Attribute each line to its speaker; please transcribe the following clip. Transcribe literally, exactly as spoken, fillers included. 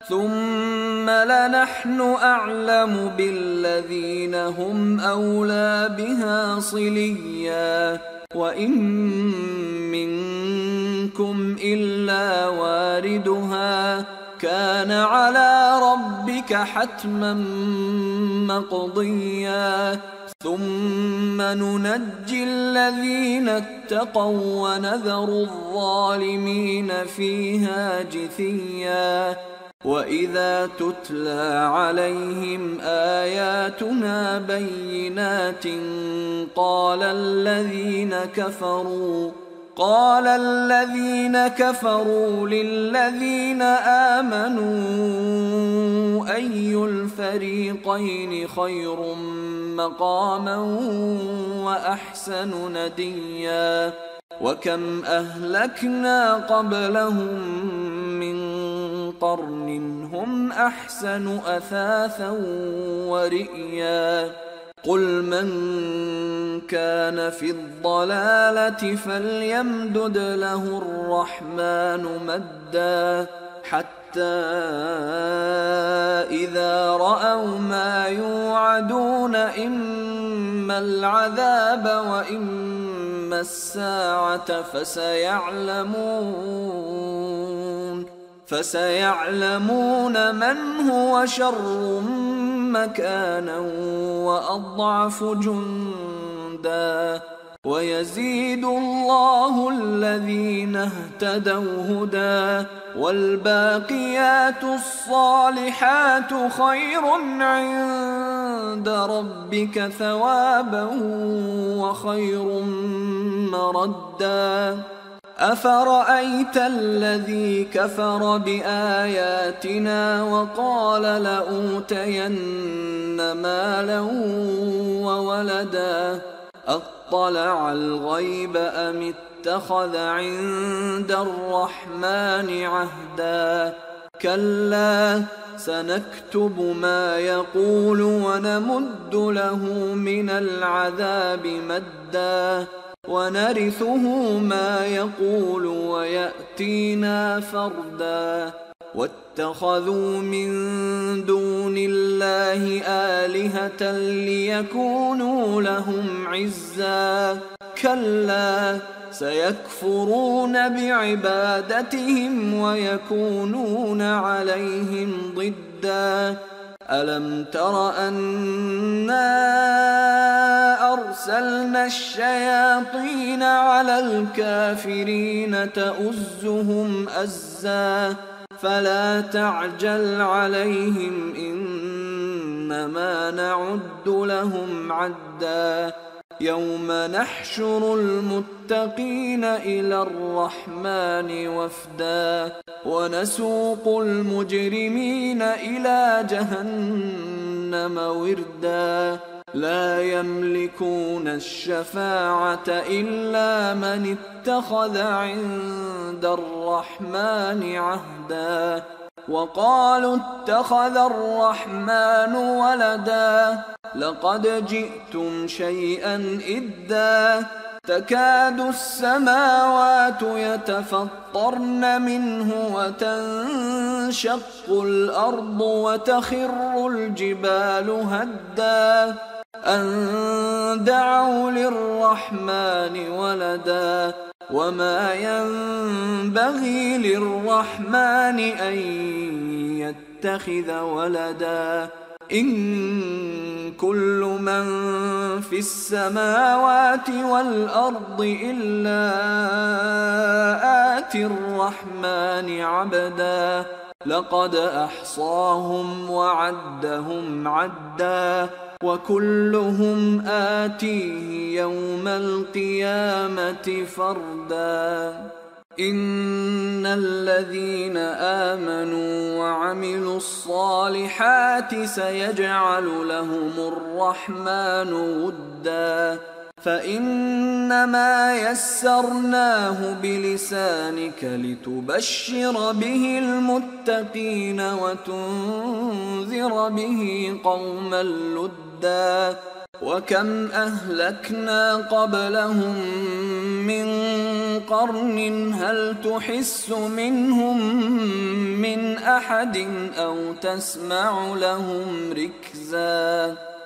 Speaker 1: ثم لنحن أعلم بالذين هم أولى بها صليا وإن منكم إلا واردها كان على ربك حتما مقضيا ثم ننجي الذين اتقوا ونذر الظالمين فيها جثيا وإذا تتلى عليهم آياتنا بينات قال الذين كفروا قال الذين كفروا للذين آمنوا أي الفريقين خير مقاما وأحسن نديا وكم أهلكنا قبلهم من قرن هم أحسن أثاثا ورئيا قل من كان في الضلالة فليمدد له الرحمن مدا حتى إذا رأوا ما يوعدون إما العذاب وإما الساعة فسيعلمون فسيعلمون من هو شر مكانا وأضعف جندا ويزيد الله الذين اهتدوا هدى والباقيات الصالحات خير عند ربك ثوابا وخير مردا أفرأيت الذي كفر بآياتنا وقال لأوتين مالا وولدا أطلع الغيب أم اتخذ عند الرحمن عهدا كلا سنكتب ما يقول ونمد له من العذاب مدا ونرثه ما يقول ويأتينا فردا واتخذوا من دون الله آلهة ليكونوا لهم عزا كلا سيكفرون بعبادتهم ويكونون عليهم ضدا ألم تر أنا أرسلنا الشياطين على الكافرين تؤزهم أزا فلا تعجل عليهم إنما نعد لهم عدا يوم نحشر المتقين إلى الرحمن وفدا ونسوق المجرمين إلى جهنم وردا لا يملكون الشفاعة إلا من اتخذ عند الرحمن عهدا وقالوا اتخذ الرحمن ولدا لقد جئتم شيئا إدا تكاد السماوات يتفطرن منه وتنشق الأرض وتخر الجبال هدا أن دعوا للرحمن ولدا وما ينبغي للرحمن أن يتخذ ولدا إن كل من في السماوات والأرض إلا آتي الرحمن عبدا لقد أحصاهم وعدهم عدا وكلهم آتيه يوم القيامة فردا إن الذين آمنوا وعملوا الصالحات سيجعل لهم الرحمن ودا فإنما يسرناه بلسانك لتبشر به المتقين وتنذر به قوما لدا وكم أهلكنا قبلهم من قرن هل تحس منهم من أحد أو تسمع لهم ركزا